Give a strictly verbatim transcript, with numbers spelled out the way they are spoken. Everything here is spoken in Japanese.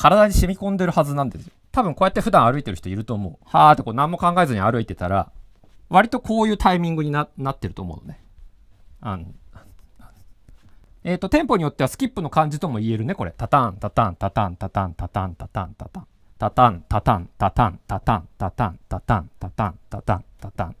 体に染み込んでるはずなんですよ。多分こうやって普段歩いてる人いると思う。はーってこう何も考えずに歩いてたら、割とこういうタイミングに な, なってると思うのね。あのえっ、ー、と、テンポによってはスキップの感じとも言えるね、これ。タタン、タタン、タタン、タタン、タタン、タタン、タタン。タタン、タタン、タタン、タタン、タタン、タタン、タタン、タタン、タタン。